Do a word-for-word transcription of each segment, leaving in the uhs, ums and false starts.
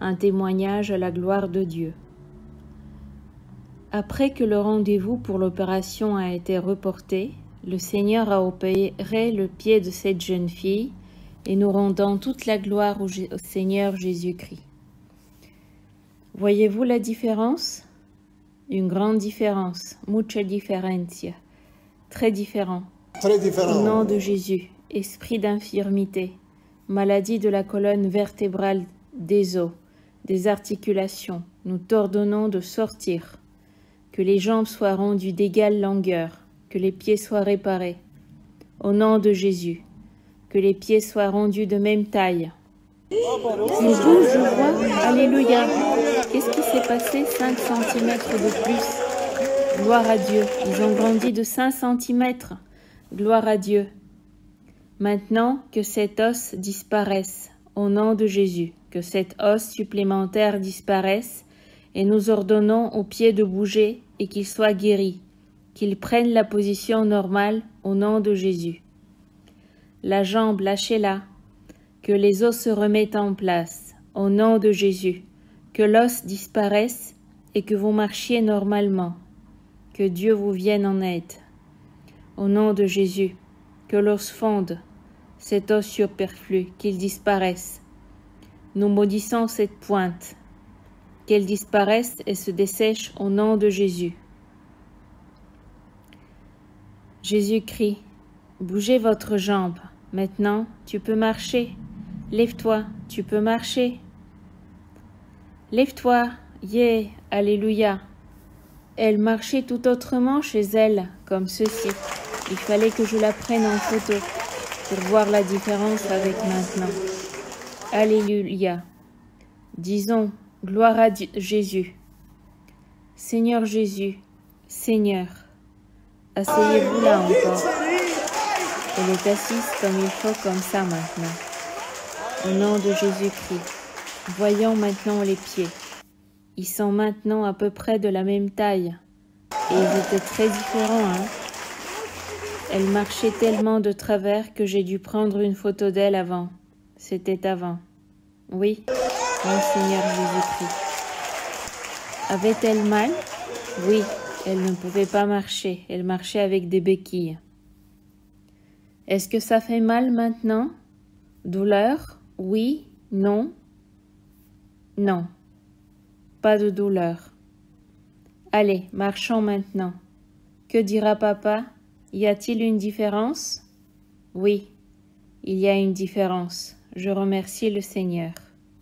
un témoignage à la gloire de Dieu. Après que le rendez-vous pour l'opération a été reporté, le Seigneur a opéré le pied de cette jeune fille et nous rendons toute la gloire au, au Seigneur Jésus-Christ. Voyez-vous la différence? Une grande différence, mucha diferencia, très différent. Très différent. Au nom de Jésus, esprit d'infirmité, maladie de la colonne vertébrale, des os, des articulations, nous t'ordonnons de sortir. Que les jambes soient rendues d'égale longueur, que les pieds soient réparés. Au nom de Jésus, que les pieds soient rendus de même taille. Ils bougent, je vois. Alléluia. Qu'est-ce qui s'est passé? cinq centimètres de plus. Gloire à Dieu. Ils ont grandi de cinq centimètres. Gloire à Dieu. Maintenant, que cet os disparaisse. Au nom de Jésus, que cet os supplémentaire disparaisse. Et nous ordonnons aux pieds de bouger et qu'ils soient guéris, qu'ils prennent la position normale au nom de Jésus. La jambe, lâchez-la, que les os se remettent en place au nom de Jésus, que l'os disparaisse et que vous marchiez normalement, que Dieu vous vienne en aide. Au nom de Jésus, que l'os fonde, cet os superflu, qu'il disparaisse. Nous maudissons cette pointe, qu'elle disparaisse et se dessèche au nom de Jésus. Jésus-Christ, bougez votre jambe. Maintenant, tu peux marcher. Lève-toi, tu peux marcher. Lève-toi, yeah, alléluia. Elle marchait tout autrement chez elle, comme ceci. Il fallait que je la prenne en photo pour voir la différence avec maintenant. Alléluia. Disons, gloire à Dieu, Jésus. Seigneur Jésus, Seigneur, asseyez-vous là encore. Elle est assise comme il faut, comme ça maintenant. Au nom de Jésus-Christ, voyons maintenant les pieds. Ils sont maintenant à peu près de la même taille. Et ils étaient très différents, hein. Elle marchait tellement de travers que j'ai dû prendre une photo d'elle avant. C'était avant. Oui. Mon Seigneur Jésus-Christ. Avait-elle mal? Oui, elle ne pouvait pas marcher. Elle marchait avec des béquilles. Est-ce que ça fait mal maintenant? Douleur? Oui? Non? Non. Pas de douleur. Allez, marchons maintenant. Que dira papa? Y a-t-il une différence? Oui, il y a une différence. Je remercie le Seigneur.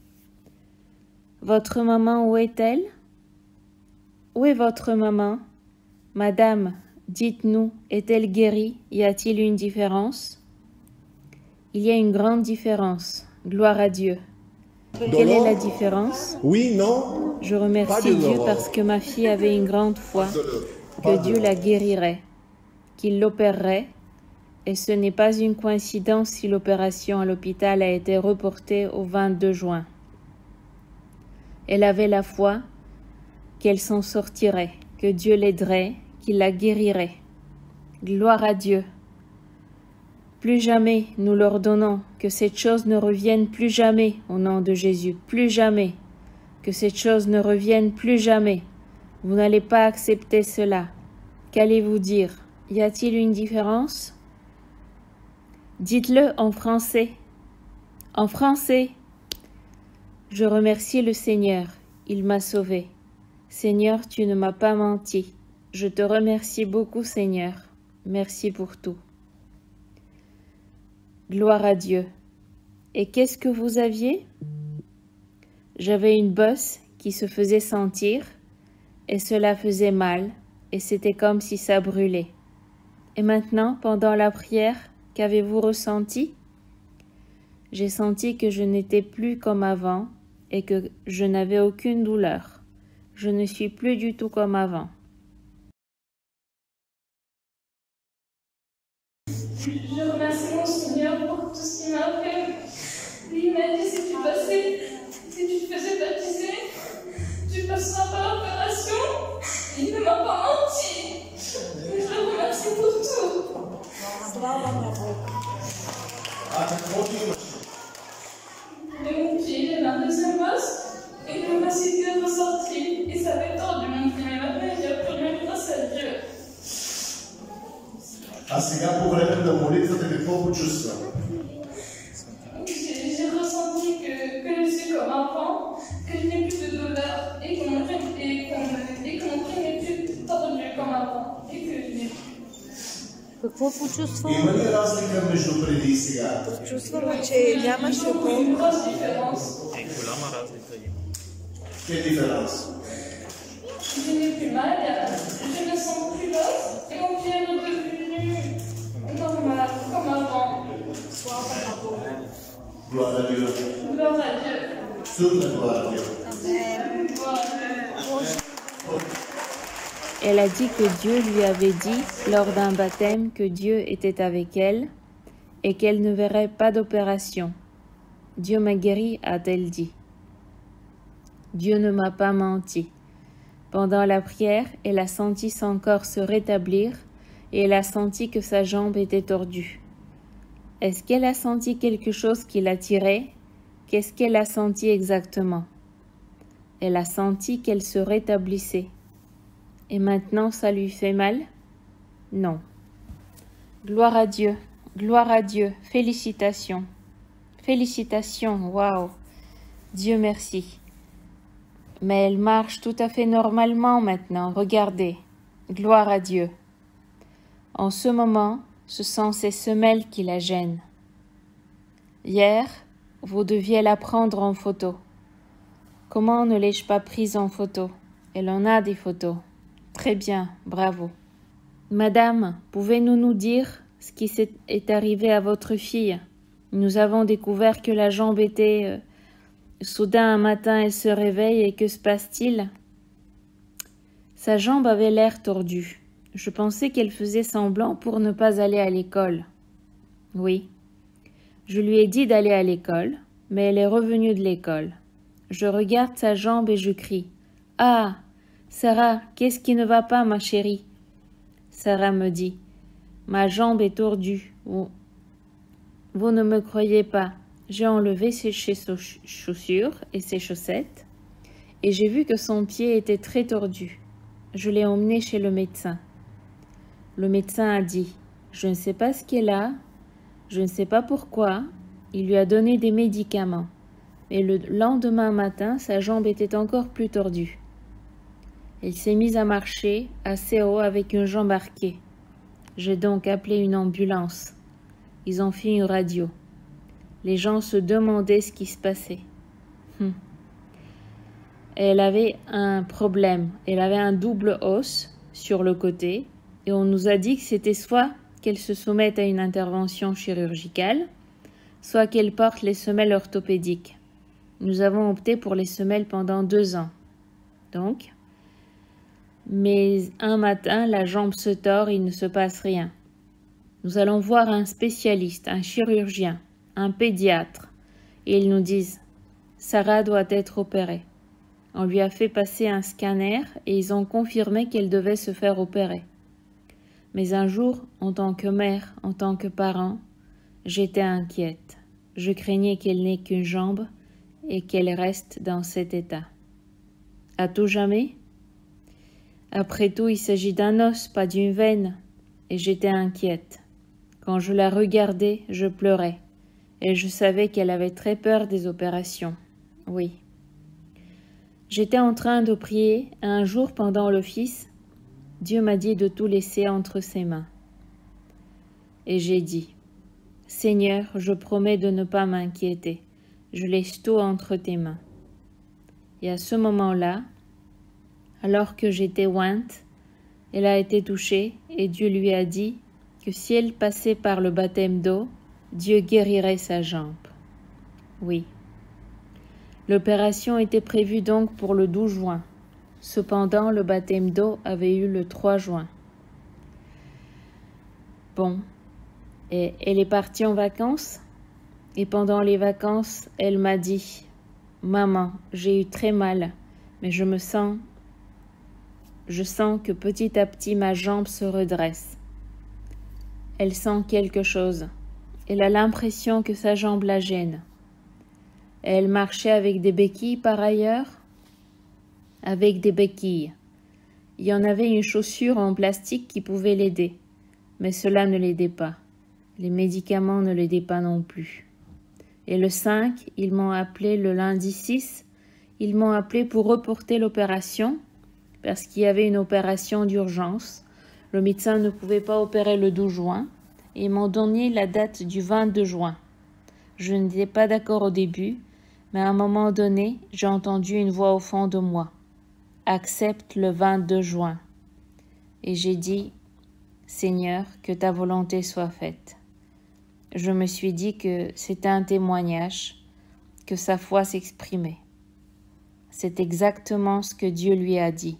Votre maman, où est-elle? Où est votre maman? Madame, dites-nous, est-elle guérie? Y a-t-il une différence? Il y a une grande différence. Gloire à Dieu. Quelle est la différence? Oui, non. Je remercie Dieu parce que ma fille avait une grande foi, que Dieu la guérirait, qu'il l'opérerait, et ce n'est pas une coïncidence si l'opération à l'hôpital a été reportée au vingt-deux juin. Elle avait la foi qu'elle s'en sortirait, que Dieu l'aiderait, qu'il la guérirait. Gloire à Dieu. Plus jamais nous leur donnons que cette chose ne revienne plus jamais au nom de Jésus, plus jamais, que cette chose ne revienne plus jamais. Vous n'allez pas accepter cela. Qu'allez-vous dire? Y a-t-il une différence? Dites-le en français. En français. Je remercie le Seigneur, il m'a sauvé. Seigneur, tu ne m'as pas menti. Je te remercie beaucoup, Seigneur. Merci pour tout. Gloire à Dieu. Et qu'est-ce que vous aviez? J'avais une bosse qui se faisait sentir, et cela faisait mal, et c'était comme si ça brûlait. Et maintenant, pendant la prière, qu'avez-vous ressenti? J'ai senti que je n'étais plus comme avant, et que je n'avais aucune douleur. Je ne suis plus du tout comme avant. Je remercie mon Seigneur pour tout ce qu'il m'a fait. Il m'a dit si tu passais, si tu te faisais baptiser, tu passeras par l'opération. Il ne m'a pas menti. Je le remercie pour tout. Et mon pied, il est ma deuxième bosse. А сега по време на молитвата какво почувства? J'ai ressenti que, que je suis comme un pan, que je n'ai plus de douleur et que mon crâne n'est plus tordu comme avant et que je n'ai plus. Какво почувствам? Има ли разлика между преди и сега? Почувствам, че нямаше бол. Une grosse différence. Е, голяма разлика има. Quelle différence? Je n'ai plus mal, je me sens plus basse et mon pied est redevenu normal, comme avant. Gloire à Dieu. Gloire à Dieu. Toute la gloire à Dieu. Gloire à Dieu. Elle a dit que Dieu lui avait dit, lors d'un baptême, que Dieu était avec elle et qu'elle ne verrait pas d'opération. Dieu m'a guéri, a-t-elle dit. Dieu ne m'a pas menti. Pendant la prière, elle a senti son corps se rétablir et elle a senti que sa jambe était tordue. Est-ce qu'elle a senti quelque chose qui la tirait? Qu'est-ce qu'elle a senti exactement? Elle a senti qu'elle se rétablissait. Et maintenant, ça lui fait mal? Non. Gloire à Dieu, gloire à Dieu, félicitations. Félicitations, waouh. Dieu merci. Mais elle marche tout à fait normalement maintenant, regardez. Gloire à Dieu. En ce moment, ce sont ses semelles qui la gênent. Hier, vous deviez la prendre en photo. Comment ne l'ai-je pas prise en photo? Elle en a des photos. Très bien, bravo. Madame, pouvez-vous nous dire ce qui est arrivé à votre fille? Nous avons découvert que la jambe était... Euh, soudain, un matin, elle se réveille et que se passe-t-il? Sa jambe avait l'air tordue. Je pensais qu'elle faisait semblant pour ne pas aller à l'école. Oui. Je lui ai dit d'aller à l'école, mais elle est revenue de l'école. Je regarde sa jambe et je crie. « Ah! Sarah, qu'est-ce qui ne va pas, ma chérie? » Sarah me dit. « Ma jambe est tordue. Vous, vous ne me croyez pas. J'ai enlevé ses chaussures et ses chaussettes et j'ai vu que son pied était très tordu. Je l'ai emmené chez le médecin. Le médecin a dit « Je ne sais pas ce qu'elle a, je ne sais pas pourquoi. » Il lui a donné des médicaments. Mais le lendemain matin, sa jambe était encore plus tordue. Elle s'est mise à marcher assez haut avec une jambe arquée. J'ai donc appelé une ambulance. Ils ont fait une radio. Les gens se demandaient ce qui se passait. Hum. Elle avait un problème. Elle avait un double os sur le côté et on nous a dit que c'était soit qu'elle se soumette à une intervention chirurgicale, soit qu'elle porte les semelles orthopédiques. Nous avons opté pour les semelles pendant deux ans. Donc, mais un matin, la jambe se tord et il ne se passe rien. Nous allons voir un spécialiste, un chirurgien, un pédiatre, et ils nous disent « Sarah doit être opérée ». On lui a fait passer un scanner et ils ont confirmé qu'elle devait se faire opérer. Mais un jour, en tant que mère, en tant que parent, j'étais inquiète. Je craignais qu'elle n'ait qu'une jambe et qu'elle reste dans cet état. À tout jamais? Après tout, il s'agit d'un os, pas d'une veine, et j'étais inquiète. Quand je la regardais, je pleurais, et je savais qu'elle avait très peur des opérations. Oui. J'étais en train de prier, et un jour pendant l'office, Dieu m'a dit de tout laisser entre ses mains. Et j'ai dit, « Seigneur, je promets de ne pas m'inquiéter, je laisse tout entre tes mains. » Et à ce moment-là, alors que j'étais ointe, elle a été touchée et Dieu lui a dit que si elle passait par le baptême d'eau, Dieu guérirait sa jambe. Oui. L'opération était prévue donc pour le douze juin. Cependant, le baptême d'eau avait eu le trois juin. Bon. Et elle est partie en vacances. Et pendant les vacances, elle m'a dit « Maman, j'ai eu très mal, mais je me sens... Je sens que petit à petit ma jambe se redresse. » Elle sent quelque chose. Elle a l'impression que sa jambe la gêne. Elle marchait avec des béquilles par ailleurs. Avec des béquilles. Il y en avait une chaussure en plastique qui pouvait l'aider. Mais cela ne l'aidait pas. Les médicaments ne l'aidaient pas non plus. Et le cinq, ils m'ont appelé le lundi six, ils m'ont appelé pour reporter l'opération, parce qu'il y avait une opération d'urgence. Le médecin ne pouvait pas opérer le douze juin, et ils m'ont donné la date du vingt-deux juin. Je n'étais pas d'accord au début, mais à un moment donné, j'ai entendu une voix au fond de moi. « Accepte le vingt-deux juin. » Et j'ai dit, « Seigneur, que ta volonté soit faite. » Je me suis dit que c'était un témoignage, que sa foi s'exprimait. C'est exactement ce que Dieu lui a dit,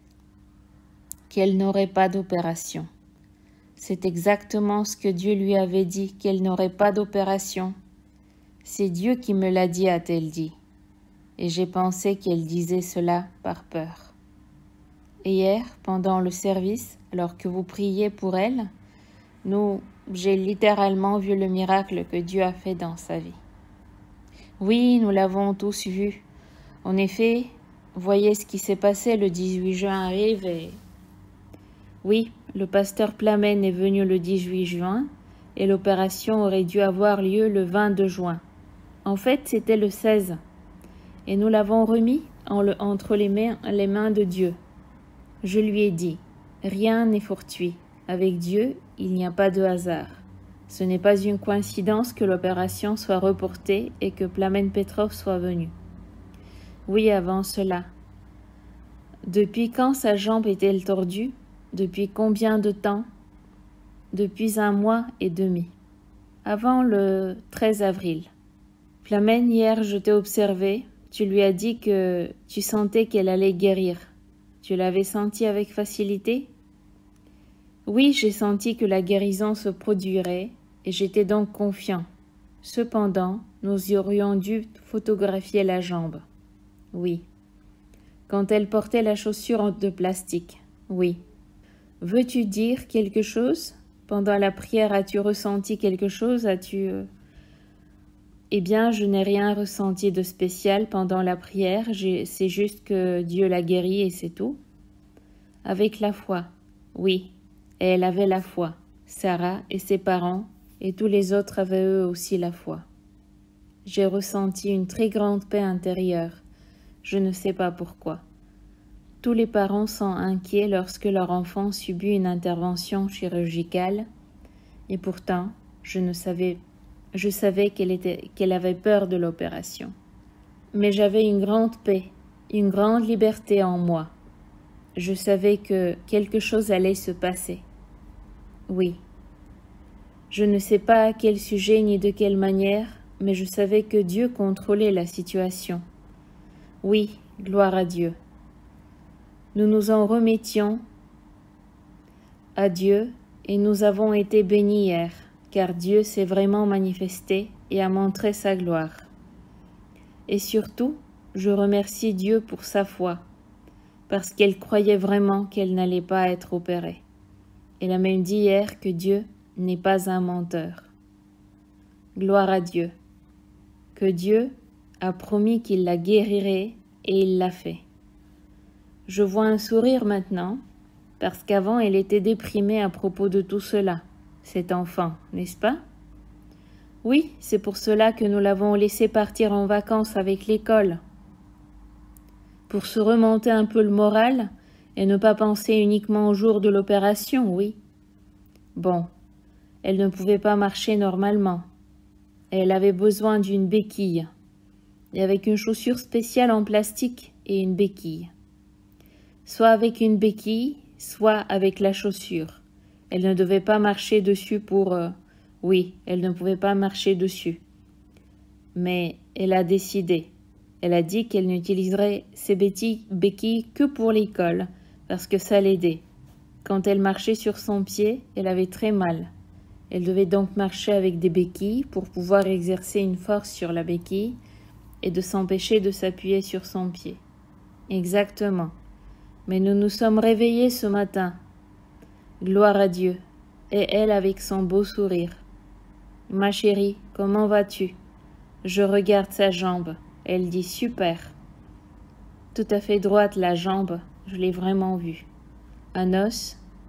qu'elle n'aurait pas d'opération. C'est exactement ce que Dieu lui avait dit, qu'elle n'aurait pas d'opération. C'est Dieu qui me l'a dit, a-t-elle dit. Et j'ai pensé qu'elle disait cela par peur. Et hier, pendant le service, alors que vous priez pour elle, nous, j'ai littéralement vu le miracle que Dieu a fait dans sa vie. Oui, nous l'avons tous vu. En effet, voyez ce qui s'est passé, le dix-huit juin arrive et... Oui, le pasteur Plamen est venu le dix-huit juin et l'opération aurait dû avoir lieu le vingt-deux juin. En fait, c'était le seize. Et nous l'avons remis en le, entre les mains, les mains de Dieu. Je lui ai dit, rien n'est fortuit. Avec Dieu, il n'y a pas de hasard. Ce n'est pas une coïncidence que l'opération soit reportée et que Plamen Petrov soit venu. Oui, avant cela. Depuis quand sa jambe est-elle tordue? Depuis combien de temps? Depuis un mois et demi. Avant le treize avril. Plamen, hier, je t'ai observé. Tu lui as dit que tu sentais qu'elle allait guérir. Tu l'avais senti avec facilité? Oui, j'ai senti que la guérison se produirait et j'étais donc confiant. Cependant, nous aurions dû photographier la jambe. Oui. Quand elle portait la chaussure de plastique. Oui. Veux-tu dire quelque chose? Pendant la prière, as-tu ressenti quelque chose? As-tu... Eh bien, je n'ai rien ressenti de spécial pendant la prière. C'est juste que Dieu l'a guérie et c'est tout. Avec la foi. Oui. Et elle avait la foi. Sarah et ses parents et tous les autres avaient eux aussi la foi. J'ai ressenti une très grande paix intérieure. Je ne sais pas pourquoi. Tous les parents sont inquiets lorsque leur enfant subit une intervention chirurgicale, et pourtant, je ne savais, je savais qu'elle était, qu'elle avait peur de l'opération. Mais j'avais une grande paix, une grande liberté en moi. Je savais que quelque chose allait se passer. Oui. Je ne sais pas à quel sujet ni de quelle manière, mais je savais que Dieu contrôlait la situation. Oui, gloire à Dieu. Nous nous en remettions à Dieu et nous avons été bénis hier, car Dieu s'est vraiment manifesté et a montré sa gloire. Et surtout, je remercie Dieu pour sa foi, parce qu'elle croyait vraiment qu'elle n'allait pas être opérée. Elle a même dit hier que Dieu n'est pas un menteur. Gloire à Dieu, que Dieu a promis qu'il la guérirait et il l'a fait. Je vois un sourire maintenant, parce qu'avant elle était déprimée à propos de tout cela, cet enfant, n'est-ce pas? Oui, c'est pour cela que nous l'avons laissé partir en vacances avec l'école. Pour se remonter un peu le moral et ne pas penser uniquement au jour de l'opération, oui. Bon, elle ne pouvait pas marcher normalement. Elle avait besoin d'une béquille, et avec une chaussure spéciale en plastique et une béquille. Soit avec une béquille, soit avec la chaussure. Elle ne devait pas marcher dessus pour... Euh, oui, elle ne pouvait pas marcher dessus. Mais elle a décidé. Elle a dit qu'elle n'utiliserait ses béquilles que pour l'école, parce que ça l'aidait. Quand elle marchait sur son pied, elle avait très mal. Elle devait donc marcher avec des béquilles pour pouvoir exercer une force sur la béquille et de s'empêcher de s'appuyer sur son pied. Exactement. Mais nous nous sommes réveillés ce matin. Gloire à Dieu. Et elle avec son beau sourire. Ma chérie, comment vas-tu? Je regarde sa jambe. Elle dit super. Tout à fait droite la jambe. Je l'ai vraiment vue. Un os,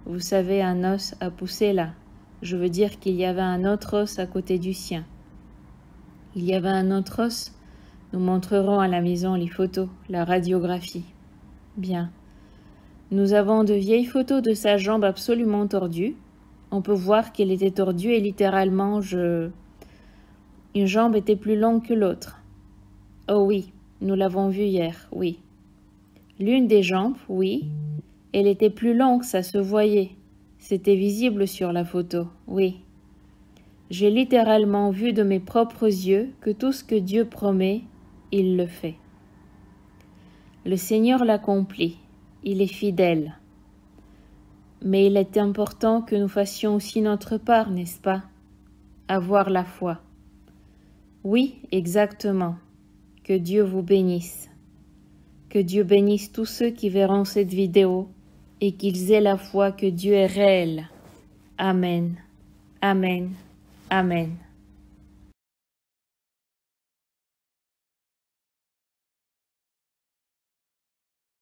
Vous savez, un os a poussé là. Je veux dire qu'il y avait un autre os à côté du sien. Il y avait un autre os. Nous montrerons à la maison les photos, la radiographie. Bien. Nous avons de vieilles photos de sa jambe absolument tordue. On peut voir qu'elle était tordue et littéralement, je... une jambe était plus longue que l'autre. Oh oui, nous l'avons vu hier, oui. L'une des jambes, oui. Elle était plus longue, ça se voyait. C'était visible sur la photo, oui. J'ai littéralement vu de mes propres yeux que tout ce que Dieu promet, il le fait. Le Seigneur l'accomplit, il est fidèle. Mais il est important que nous fassions aussi notre part, n'est-ce pas? Avoir la foi. Oui, exactement. Que Dieu vous bénisse. Que Dieu bénisse tous ceux qui verront cette vidéo et qu'ils aient la foi que Dieu est réel. Amen. Amen. Amen.